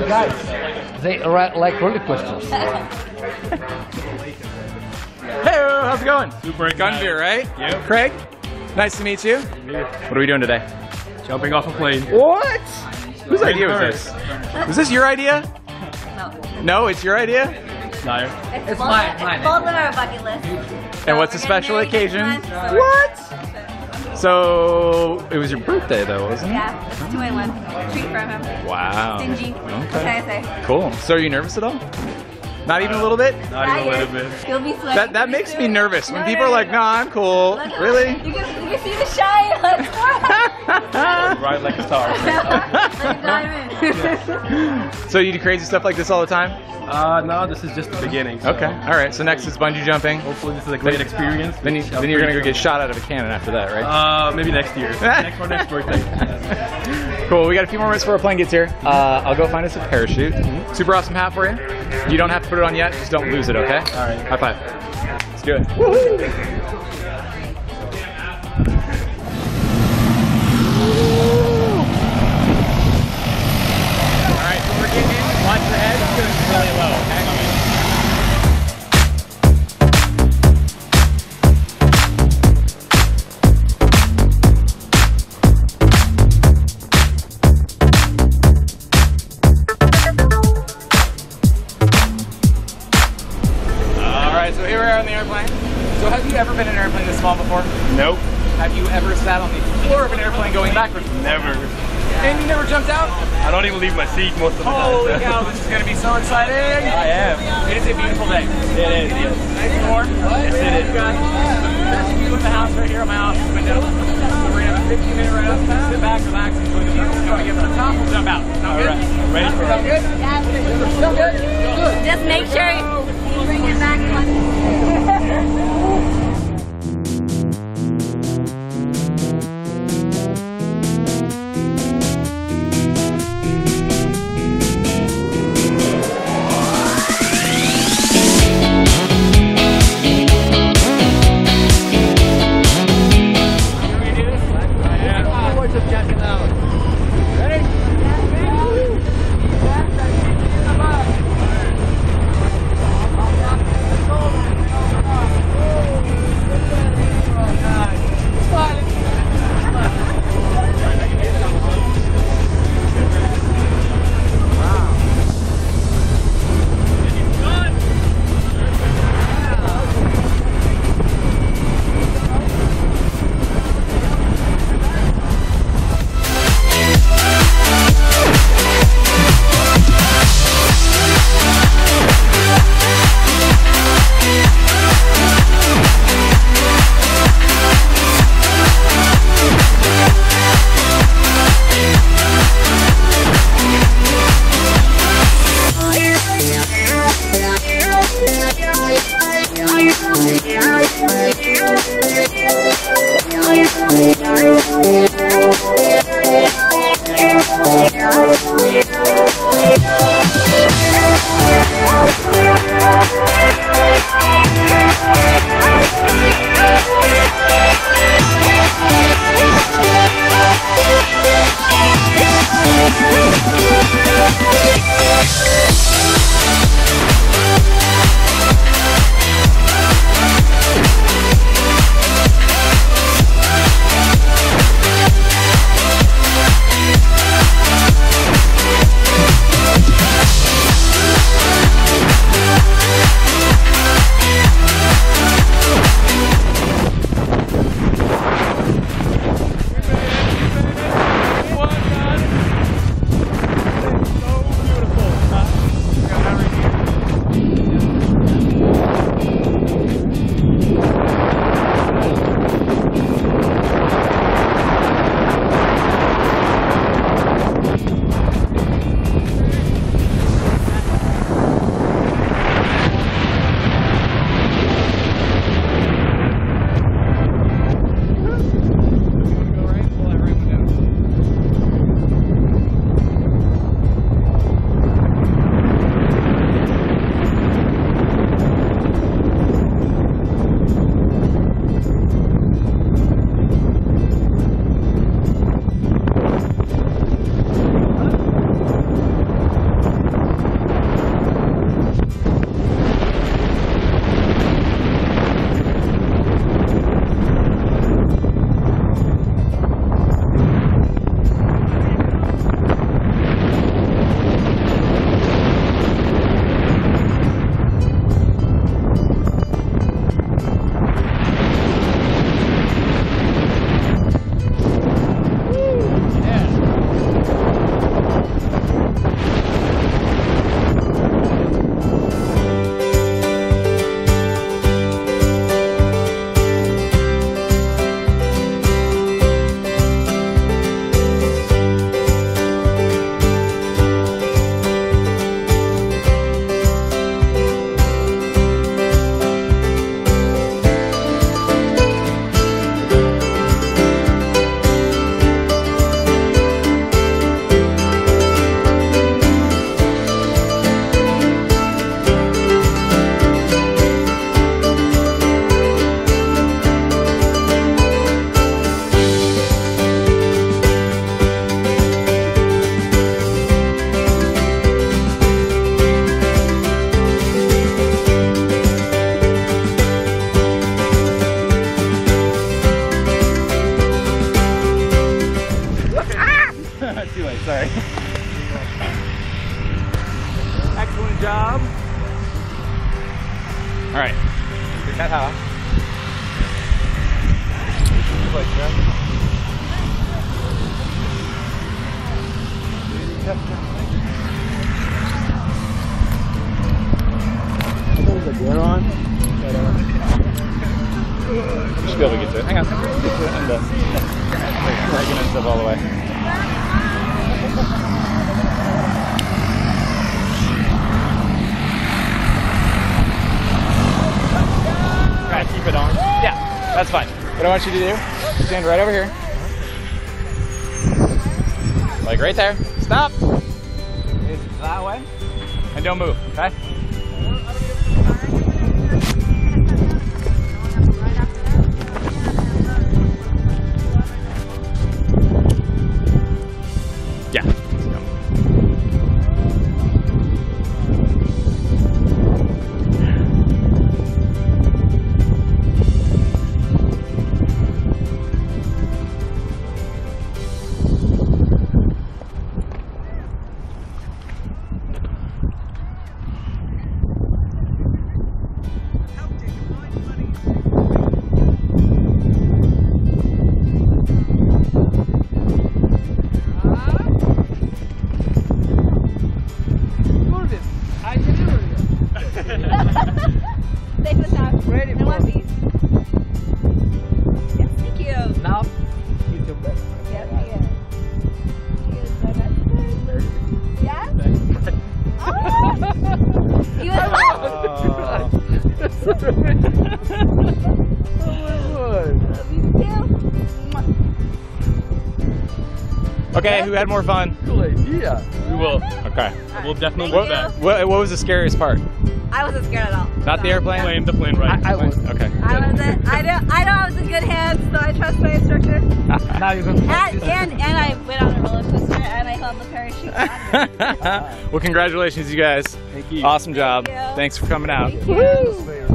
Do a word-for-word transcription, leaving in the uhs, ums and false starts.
guys, they are like roller coasters. Hey, how's it going? Super Gunvir, right? Yep. Craig, nice to meet you. What are we doing today? Jumping off a plane. What? Whose idea was this? Was this your idea? No. No, it's your idea? Liar. It's, It's both, mine, it's mine. both on our bucket list. And what's So a we're special getting married occasion? next month, so What? So, it was your birthday though, wasn't it? Yeah, it's two in one. Treat from him. Wow. Stingy. What can Okay. I say? Cool. So are you nervous at all? Not even a little bit? Not even a little bit. You'll be sweating. That that makes me nervous when No, people no, are like, no. "No, I'm cool." Look at Really? that. You can, you can see the shine on his forehead. Ride like a star. Like a diamond. So you do crazy stuff like this all the time? Uh, no, this is just the beginning. So Okay. All right. So next is bungee jumping. hopefully this is a great experience. Then you then you're gonna go get shot out of a cannon after that, right? Uh, maybe next year. next for next birthday. Cool. We got a few more minutes before our plane gets here. Uh, I'll go find us a parachute. Super awesome hat for you. You don't have to put it on yet. Just don't lose it, okay? All right. High five. Let's do it. Woohoo! All right, so we're getting in. Watch your head. It's going really low, okay? So here we are on the airplane. So have you ever been in an airplane this small before? Nope. Have you ever sat on the floor of an airplane going backwards? Never. And you never jumped out? I don't even leave my seat most of the time. Holy cow, this is going to be so exciting. I am. It is a beautiful day. It is, yes. Nice and warm. Yes, it is. We've got the best view of the house right here on my office window. So we're going to have a fifteen minute ride up. Sit back, relax, enjoy the view. And when we get to the top, we'll jump out. Sound good? All right. Ready for Sound good? Sound good? Good. Just make sure you bring it back once. All right. Cat how? Gear on. You should be able to get to it. Hang on. Get to it and uh, dragging and stuff all the way. Try to keep it on. Yeah, that's fine. What I want you to do, stand right over here. Like right there. Stop. It's that way. And don't move, okay? Yeah. Safe and sound. Ready In for- one piece. Yes, thank you. Now, get your best. Yes, thank you. Here's my best friend. Yes? Oh! You went left! Love you too. Okay, who had more fun? Cool idea. We will. Okay. We'll definitely Thank look back. you. What, what was the scariest part? I wasn't scared at all. Not the airplane? Plane, the plane ride. I, I was. Okay. I wasn't. I know. I know I was in good hands, so I trust my instructor. Now you can. And and, and I went on a roller coaster and I held the parachute. Well, congratulations, you guys. Thank you. Awesome job. Thank you. Thanks for coming out. Thank you.